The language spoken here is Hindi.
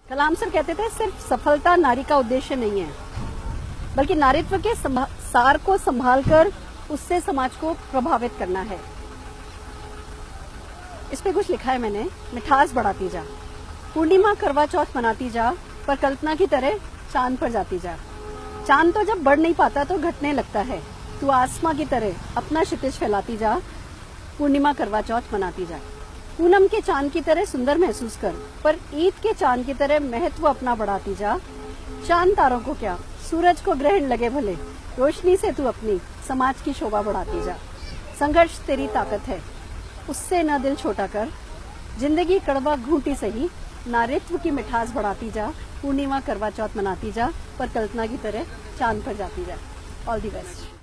कलाम सर कहते थे सिर्फ सफलता नारी का उद्देश्य नहीं है, बल्कि नारीत्व के सार को संभालकर उससे समाज को प्रभावित करना है। इस पे कुछ लिखा है मैंने, मिठास बढ़ाती जा, पूर्णिमा करवा चौथ मनाती जा, पर कल्पना की तरह चांद पर जाती जा। चांद तो जब बढ़ नहीं पाता तो घटने लगता है, तू आसमां की तरह अपना क्षितिज फैलाती जा, पूर्णिमा करवा चौथ मनाती जा। पूनम के चांद की तरह सुंदर महसूस कर, पर ईद के चांद की तरह महत्व अपना बढ़ाती जा। चांद तारों को क्या, सूरज को ग्रहण लगे भले, रोशनी से तू अपनी समाज की शोभा बढ़ाती जा। संघर्ष तेरी ताकत है, उससे न दिल छोटा कर, जिंदगी कड़वा घूंटी सही, नारित्व की मिठास बढ़ाती जा, पूर्णिमा करवा चौथ मनाती जा, पर कल्पना की तरह चांद पर जाती जा। All the best.